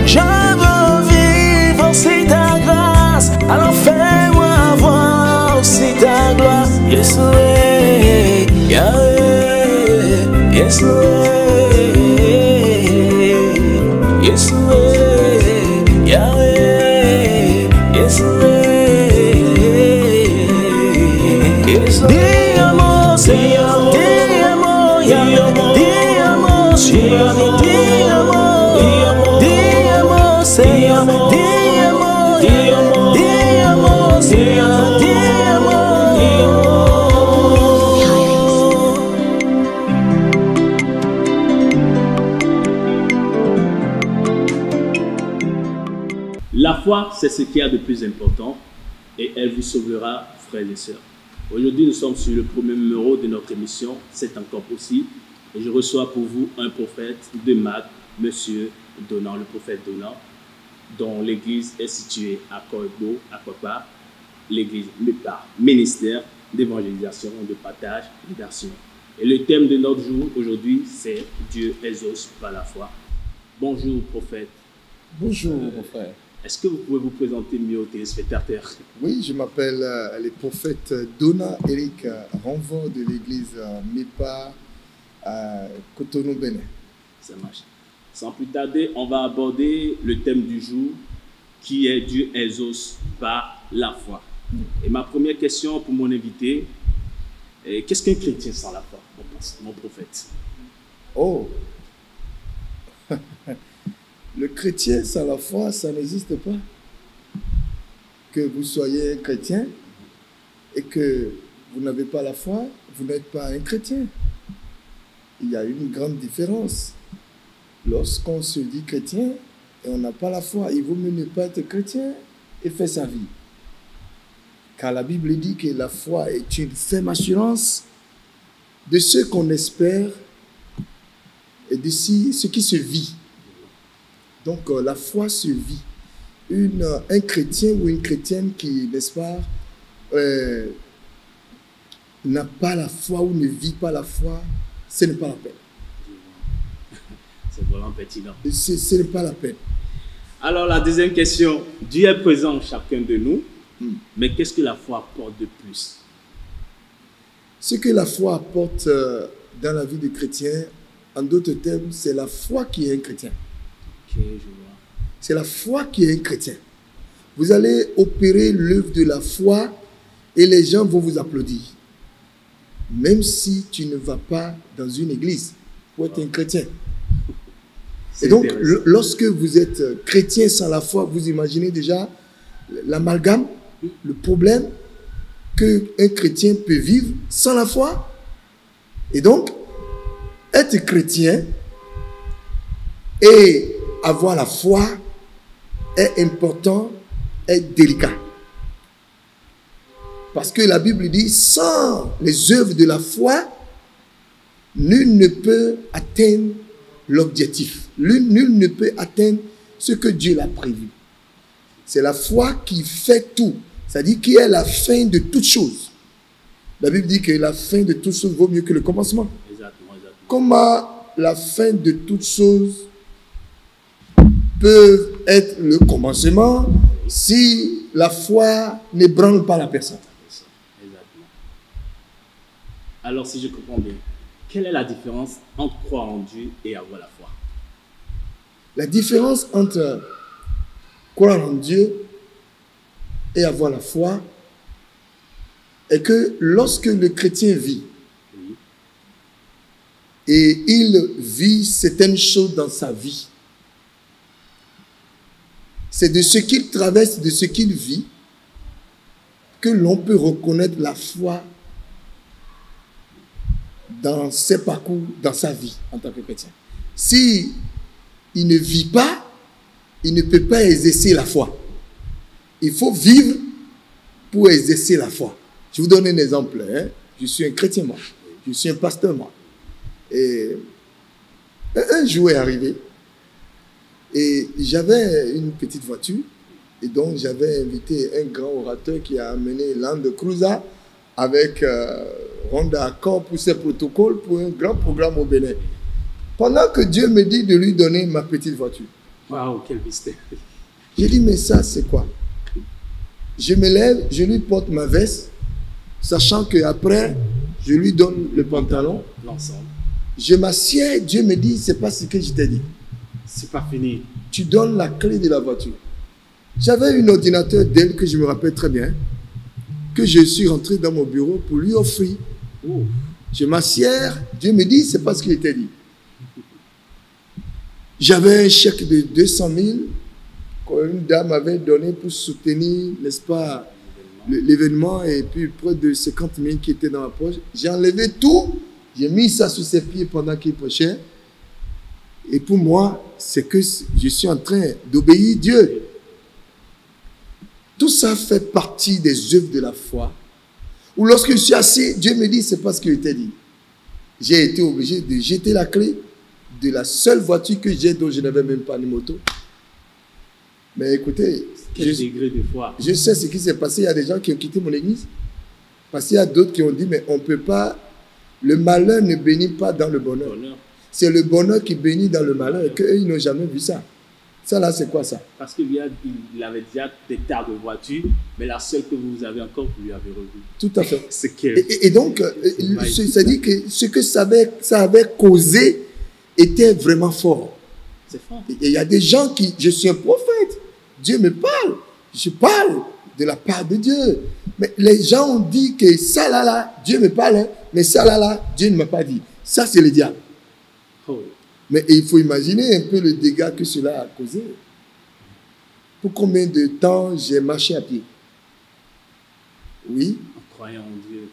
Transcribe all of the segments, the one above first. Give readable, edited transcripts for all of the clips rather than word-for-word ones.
Je veux vivre aussi ta grâce. Alors fais-moi voir aussi ta gloire. Yes, Yahweh. Yes, yes, Yahweh. Yes, yes, Diamo, Señor, Diamo, Diamo, Diamo, Señor, Diamo, Diamo, Señor, Diamo, Diamo, Diamo, Señor, Diamo. La foi, c'est ce qu'il y a de plus important et elle vous sauvera, frères et sœurs. Aujourd'hui, nous sommes sur le premier numéro de notre émission, C'est encore possible. Et je reçois pour vous un prophète de Mac, Monsieur Donald, le prophète Donald, dont l'église est située à Corbeau, à Copa, l'église MEPA, ministère d'évangélisation, de partage et d'action. Et le thème de notre jour aujourd'hui, c'est Dieu exauce par la foi. Bonjour, prophète. Bonjour, mon frère. Est-ce que vous pouvez vous présenter mieux aux téléspectateurs? Oui, je m'appelle le prophète Dona Eric Renvant de l'église MEPA à Cotonou, Bénin. Ça marche. Sans plus tarder, on va aborder le thème du jour qui est Dieu exauce par la foi. Et ma première question pour mon invité, qu'est-ce qu'un chrétien sans la foi, mon prophète? Oh, le chrétien sans la foi, ça n'existe pas. Que vous soyez un chrétien et que vous n'avez pas la foi, vous n'êtes pas un chrétien. Il y a une grande différence. Lorsqu'on se dit chrétien et on n'a pas la foi, il vaut mieux ne pas être chrétien et faire sa vie. Car la Bible dit que la foi est une ferme assurance de ce qu'on espère et de ce qui se vit. Donc la foi se vit. Un chrétien ou une chrétienne qui, n'est-ce pas, n'a pas la foi ou ne vit pas la foi, ce n'est pas la peine. C'est vraiment pertinent. Ce n'est pas la peine. Alors la deuxième question, Dieu est présent en chacun de nous, mais qu'est-ce que la foi apporte de plus? Ce que la foi apporte dans la vie du chrétien, en d'autres termes, c'est la foi qui est un chrétien. Okay, je vois. C'est la foi qui est un chrétien. Vous allez opérer l'œuvre de la foi et les gens vont vous applaudir. Même si tu ne vas pas dans une église pour être un chrétien. Et donc, lorsque vous êtes chrétien sans la foi, vous imaginez déjà l'amalgame, le problème qu'un chrétien peut vivre sans la foi. Et donc, être chrétien et avoir la foi est important, est délicat. Parce que la Bible dit, sans les œuvres de la foi, nul ne peut atteindre l'objectif. Nul ne peut atteindre ce que Dieu l'a prévu. C'est la foi qui fait tout. C'est-à-dire qui est la fin de toutes choses. La Bible dit que la fin de toutes choses vaut mieux que le commencement. Exactement. Comment la fin de toutes choses peut être le commencement si la foi n'ébranle pas la personne? Exactement. Alors, si je comprends bien, quelle est la différence entre croire en Dieu et avoir la foi? La différence entre croire en Dieu et avoir la foi est que lorsque le chrétien vit, et il vit certaines choses dans sa vie, c'est de ce qu'il traverse, de ce qu'il vit, que l'on peut reconnaître la foi dans ses parcours, dans sa vie en tant que chrétien. Si il ne vit pas, il ne peut pas exercer la foi. Il faut vivre pour exercer la foi. Je vous donne un exemple. Je suis un chrétien, moi. Je suis un pasteur, moi. Et un jour est arrivé et j'avais une petite voiture et donc j'avais invité un grand orateur qui a amené Land Cruiser avec Honda Accord pour ses protocoles pour un grand programme au Bénin. Pendant que Dieu me dit de lui donner ma petite voiture, Waouh, quel mystère. J'ai dit, mais ça, c'est quoi? Je me lève, je lui porte ma veste, sachant qu'après, je lui donne le pantalon. L'ensemble. Je m'assieds, Dieu me dit, c'est pas ce que je t'ai dit. C'est pas fini. Tu donnes la clé de la voiture. J'avais un ordinateur Dell que je me rappelle très bien, que je suis rentré dans mon bureau pour lui offrir. Oh. Je m'assieds, Dieu me dit, c'est pas ce qu'il t'a dit. J'avais un chèque de 200 000 qu'une dame avait donné pour soutenir, n'est-ce pas, l'événement, et puis près de 50 000 qui étaient dans ma poche. J'ai enlevé tout, j'ai mis ça sous ses pieds pendant qu'il prêchait. Et pour moi, c'est que je suis en train d'obéir Dieu. Tout ça fait partie des œuvres de la foi. Ou lorsque je suis assis, Dieu me dit, c'est pas ce qu'il t'a dit. J'ai été obligé de jeter la clé de la seule voiture que j'ai, dont je n'avais même pas de moto. Mais écoutez, quel degré de foi. Je sais ce qui s'est passé. Il y a des gens qui ont quitté mon église. Parce qu'il y a d'autres qui ont dit, mais on ne peut pas, le malheur ne bénit pas dans le bonheur. C'est le bonheur qui bénit dans le malheur, et qu'eux, ils n'ont jamais vu ça. Ça là, c'est quoi ça? Parce qu'il avait déjà des tas de voitures, mais la seule que vous avez encore, vous lui avez revue. Tout à fait. C'est quel... Et donc, ça dit que ce que ça avait causé était vraiment fort. C'est fort. Et il y a des gens qui, je suis un prophète, Dieu me parle, je parle de la part de Dieu. Mais les gens ont dit que ça là, Dieu me parle, hein, mais ça là, Dieu ne m'a pas dit. Ça, c'est le diable. Oh. Mais il faut imaginer un peu le dégât que cela a causé. Pour combien de temps j'ai marché à pied? Oui. En croyant en Dieu.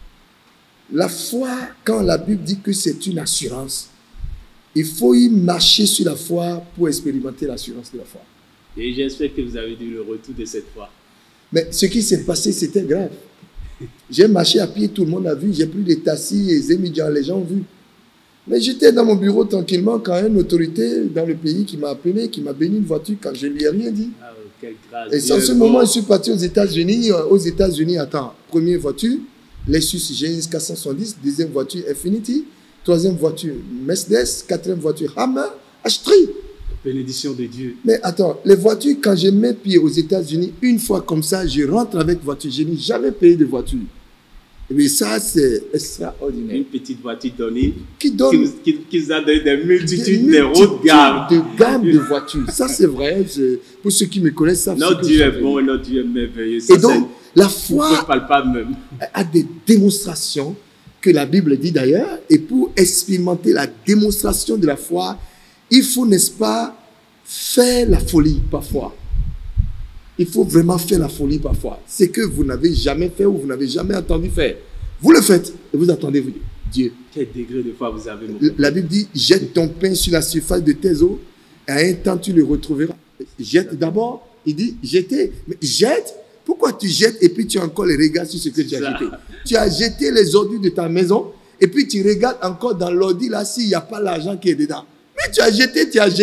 La foi, quand la Bible dit que c'est une assurance, il faut y marcher sur la foi pour expérimenter l'assurance de la foi. Et j'espère que vous avez dit le retour de cette foi. Mais ce qui s'est passé, c'était grave. J'ai marché à pied, tout le monde a vu, j'ai pris des tassis et des médias, les gens ont vu. Mais j'étais dans mon bureau tranquillement quand une autorité dans le pays qui m'a appelé, qui m'a béni une voiture quand je ne lui ai rien dit. Ah, quelle grâce. Et en ce moment, je suis parti aux États-Unis. Aux États-Unis, attends, première voiture, Lexus GS 470, deuxième voiture Infiniti, troisième voiture Mercedes, quatrième voiture Hammer, H3. Bénédiction de Dieu. Mais attends, les voitures, quand je mets pied aux États-Unis, une fois comme ça, je rentre avec voiture. Je n'ai jamais payé de voiture. Mais ça, c'est extraordinaire. Une petite voiture donnée qui vous a donné des multitudes de hautes gammes. De gammes de voitures. Ça, c'est vrai. Pour ceux qui me connaissent, ça notre Dieu est bon et notre Dieu est merveilleux. Et donc, la foi même. a des démonstrations que la Bible dit d'ailleurs. Et pour expérimenter la démonstration de la foi, il faut, n'est-ce pas, faire la folie parfois. Il faut vraiment faire la folie parfois. C'est que vous n'avez jamais fait ou vous n'avez jamais entendu faire. Vous le faites et vous attendez Dieu. Quel degré de foi vous avez? La Bible dit, jette ton pain sur la surface de tes eaux et à un temps tu le retrouveras. Jette d'abord, il dit jeter. Mais jette, pourquoi tu jettes et puis tu as encore les regards sur ce que tu as jeté? Tu as jeté les ordures de ta maison et puis tu regardes encore dans l'ordi là s'il n'y a pas l'argent qui est dedans. Mais tu as jeté,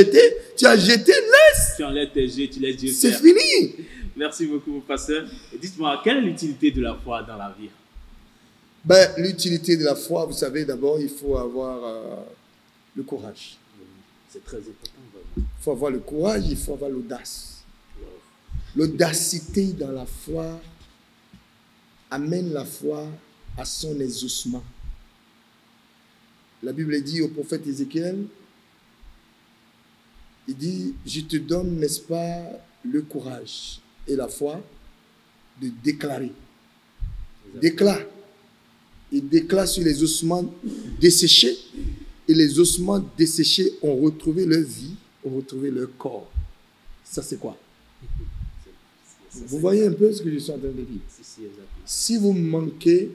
laisse. Tu enlèves tes jets, tu laisses Dieu c'est faire. C'est fini. Merci beaucoup, mon pasteur. Dites-moi, quelle est l'utilité de la foi dans la vie? Ben, l'utilité de la foi, vous savez, d'abord, il faut avoir le courage. C'est très important. Il faut avoir le courage, il faut avoir l'audace. L'audacité dans la foi amène la foi à son exaucement. La Bible dit au prophète Ézéchiel, il dit, je te donne, n'est-ce pas, le courage et la foi de déclarer. Déclare. Il déclare sur les ossements desséchés. Et les ossements desséchés ont retrouvé leur vie, ont retrouvé leur corps. Ça, c'est quoi? Vous voyez un peu ce que je suis en train de dire? Si vous manquez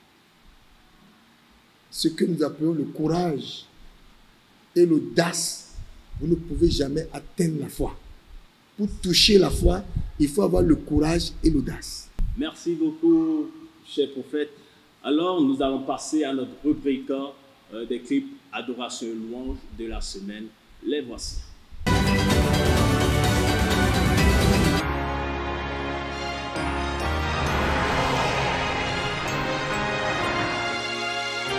ce que nous appelons le courage et l'audace, vous ne pouvez jamais atteindre la foi. Pour toucher la foi, il faut avoir le courage et l'audace. Merci beaucoup, cher prophète. Alors, nous allons passer à notre rubrique des clips Adoration et Louange de la semaine. Les voici.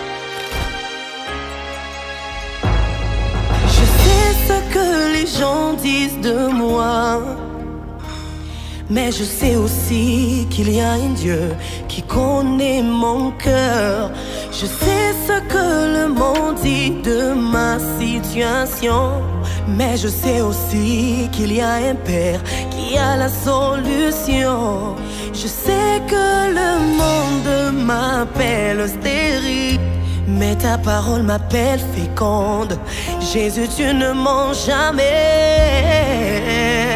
Que les gens disent de moi. Mais je sais aussi qu'il y a un Dieu qui connaît mon cœur. Je sais ce que le monde dit de ma situation. Mais je sais aussi qu'il y a un Père qui a la solution. Je sais que le monde m'appelle stérile, mais ta parole m'appelle féconde. Jésus, tu ne mens jamais.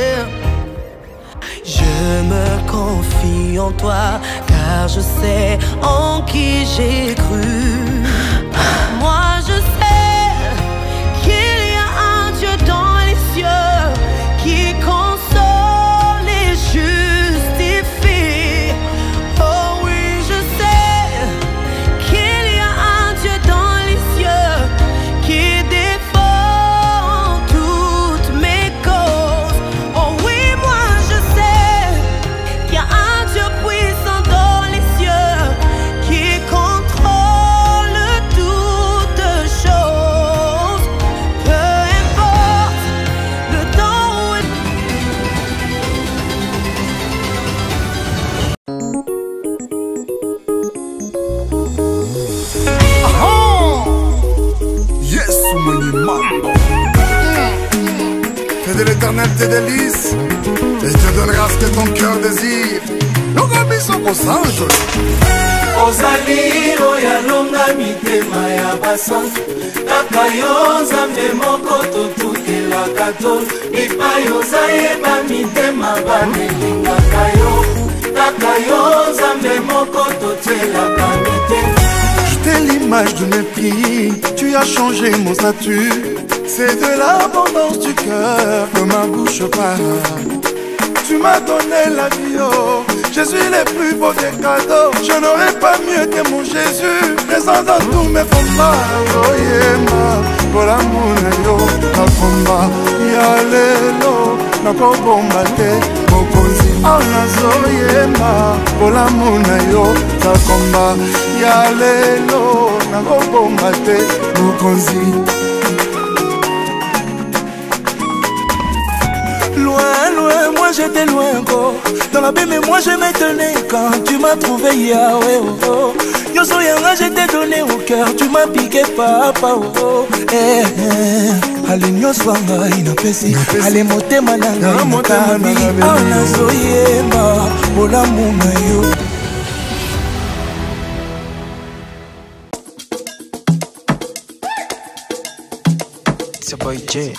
Je me confie en toi, car je sais en qui j'ai cru. Moi je sais qu'il y a un Dieu dans les cieux qui console et justifie. Oh oui, je sais qu'il y a un Dieu dans les cieux qui défend toutes mes causes. Oh oui, moi je sais qu'il y a un Dieu puissant dans les cieux qui contrôle toutes choses. Peu importe le temps où Yes, Mouni Mambo. Fais de l'éternel tes délices et te donnera ce que ton cœur désire. Nous gambissons pour ça, joli. Ozali oyalonga mitema ya basantu kaka yo nzambe moko totutelaka to epai ozayeba mitema banelingaka yo kaka yo nzambe moko totelaka mitema. Je t'ai l'image de mes prix, tu as changé mon statut. C'est de l'abondance du cœur que ma bouche parle. Tu m'as donné la vie, oh Jésus le plus beau des cadeaux. Je n'aurais pas mieux que mon Jésus, présent dans tous mes combats. Oh yema, pour l'amour na yo, na combat. Yalelo, na kobomba te, mokonzi. Oh nazo yema, pour l'amour na yo, na combat. Yalelo, na kobomba te, mokonzi. Loin, loin, moi j'étais loin encore. Dans la baie, mais moi je m'étonnais quand tu m'as trouvé Yahweh. Oh, oh. Yo so yanga, je t'ai donné au cœur. Tu m'as piqué papa. Oh, oh. Eh, eh. Allez, nyo swanga inapesi. Allez, motema nanga inakabi. Ana so yema, bola muna yo. It's your boy Jay.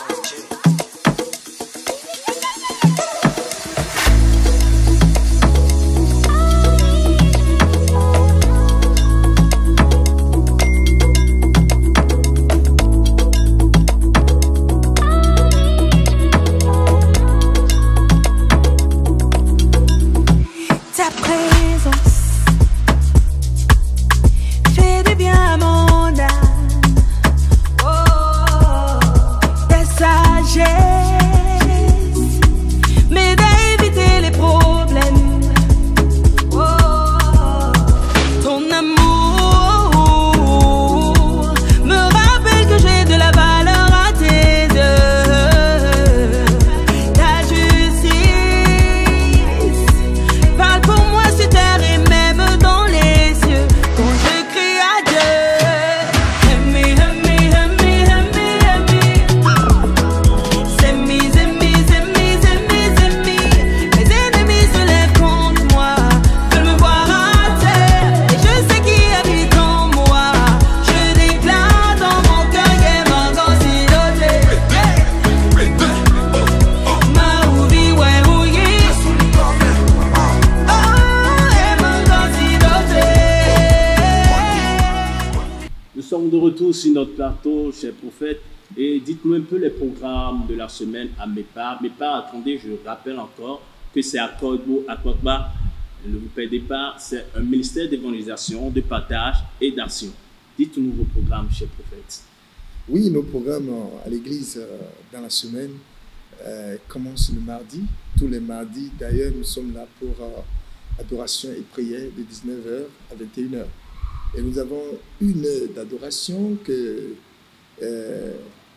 De retour sur notre plateau, cher prophète, et dites-nous un peu les programmes de la semaine à Mépa. Mépa, attendez, je rappelle encore que c'est à Kodbo, à Kwakba. Ne vous perdez pas, c'est un ministère d'évangélisation, de partage et d'action. Dites-nous vos programmes, cher prophète. Oui, nos programmes à l'église dans la semaine commencent le mardi. Tous les mardis, d'ailleurs, nous sommes là pour adoration et prière de 19h à 21h. Et nous avons une heure d'adoration que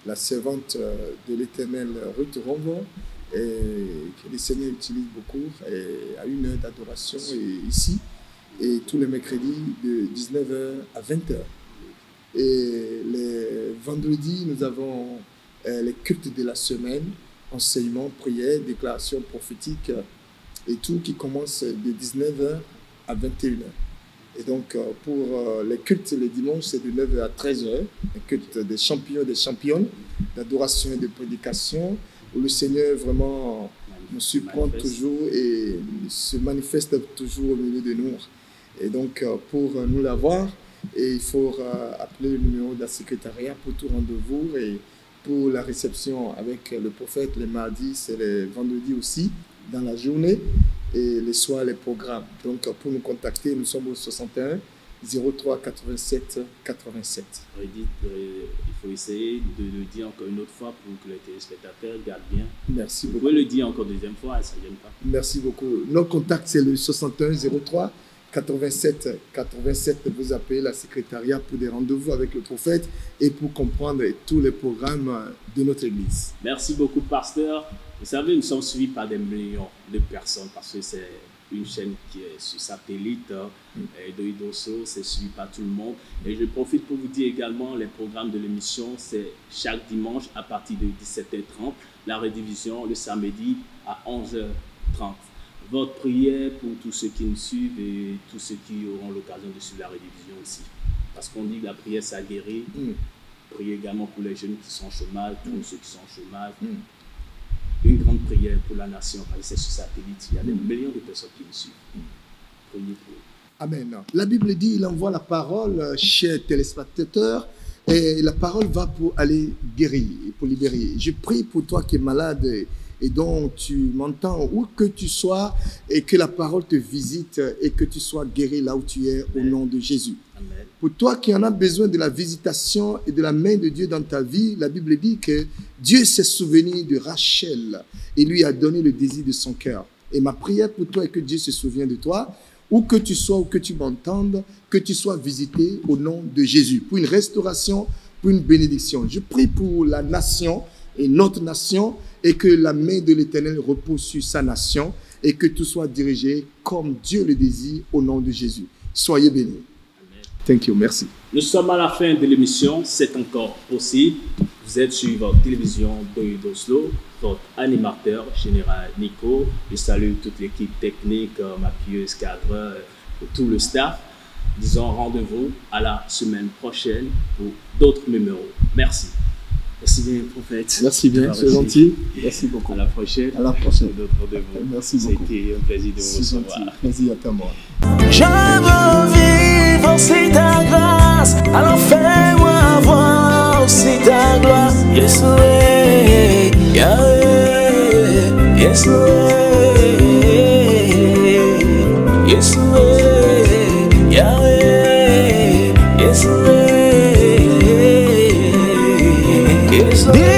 la servante de l'Éternel Ruth Rongo, et que le Seigneur utilise beaucoup et à une heure d'adoration ici, et tous les mercredis de 19h à 20h. Et les vendredis, nous avons les cultes de la semaine, enseignement, prière, déclaration prophétique et tout qui commence de 19h à 21h. Et donc, pour les cultes les dimanches, c'est de 9h à 13h, les cultes des champions et des championnes, d'adoration et de prédication, où le Seigneur vraiment nous surprend toujours et se manifeste toujours au milieu de nous. Et donc, pour nous l'avoir, il faut appeler le numéro de la secrétariat pour tout rendez-vous et pour la réception avec le prophète les mardis, c'est les vendredis aussi, dans la journée, et les soirs, les programmes. Donc, pour nous contacter, nous sommes au 61 03 87 87. Il faut essayer de le dire encore une autre fois pour que les téléspectateurs gardent bien. Merci beaucoup. Vous pouvez le dire encore deuxième fois, ça ne gêne pas. Merci beaucoup. Notre contact, c'est le 61 03 87 87. Vous appelez la secrétariat pour des rendez-vous avec le prophète et pour comprendre tous les programmes de notre église. Merci beaucoup, pasteur. Vous savez, nous sommes suivis par des millions de personnes parce que c'est une chaîne qui est sur satellite. Doidoso, c'est suivi par tout le monde. Et je profite pour vous dire également, les programmes de l'émission, c'est chaque dimanche à partir de 17h30. La rediffusion le samedi à 11h30. Votre prière pour tous ceux qui nous suivent et tous ceux qui auront l'occasion de suivre la rediffusion aussi. Parce qu'on dit que la prière, ça guérit. Priez également pour les jeunes qui sont au chômage, tous ceux qui sont au chômage. Une grande prière pour la nation, parce que c'est sur satellite, il y a des millions de personnes qui nous suivent. Priez pour eux. Amen. La Bible dit, il envoie la parole, chers téléspectateurs, et la parole va pour aller guérir, pour libérer. Je prie pour toi qui es malade et dont tu m'entends, où que tu sois, et que la parole te visite et que tu sois guéri là où tu es, au nom de Jésus. Amen. Pour toi qui en as besoin de la visitation et de la main de Dieu dans ta vie, la Bible dit que Dieu s'est souvenu de Rachel et lui a donné le désir de son cœur. Et ma prière pour toi est que Dieu se souvienne de toi, où que tu sois, où que tu m'entendes, que tu sois visité au nom de Jésus, pour une restauration, pour une bénédiction. Je prie pour la nation et notre nation, et que la main de l'Éternel repose sur sa nation, et que tout soit dirigé comme Dieu le désire au nom de Jésus. Soyez bénis. Thank you, merci. Nous sommes à la fin de l'émission, c'est encore possible. Vous êtes sur votre télévision Doido, votre animateur général Nico. Je salue toute l'équipe technique, ma pieuse cadre, tout le staff. Disons rendez-vous à la semaine prochaine pour d'autres numéros. Merci. Merci bien, prophète. Merci bien, c'est gentil. Merci beaucoup. À la prochaine. À la prochaine. D'autres rendez-vous. Merci beaucoup. C'était un plaisir de vous recevoir. Merci à toi, moi. Je veux vivre c'est ta grâce, alors fais-moi voir c'est ta gloire. Yes, Yahweh, yes, yes, Yahweh, yes, yes.